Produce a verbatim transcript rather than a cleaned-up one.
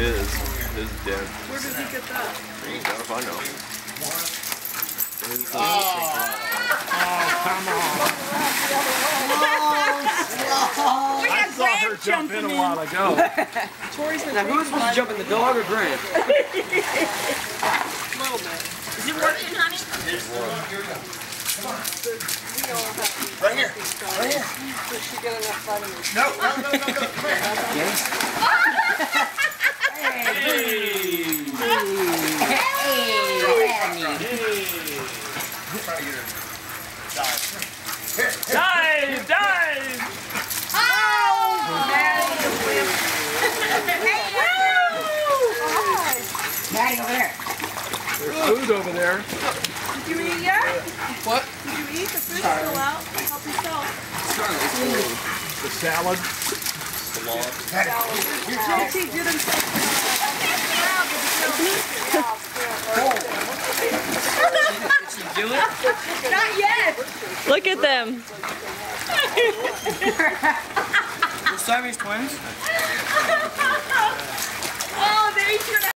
his. His is dead. Where did he get that? I don't know if I know. Oh, oh come on. We I got saw her Grant jump in jumping a while ago. Tori's been Now who's supposed to jump in, the dog or Grant? a little bit. Is it working, honey? Right here. Right here. Does she get enough vitamins? No, no, no, no, no. Come here. Hey! Dive! Dive! Daddy over there. There's food over there. Did you eat yet? What? Did you eat? The food's still out. Help yourself. The salad. Guilty did himself. Did she do it? Not yet. Look at them. We're Siamese twins? Oh, they turned out.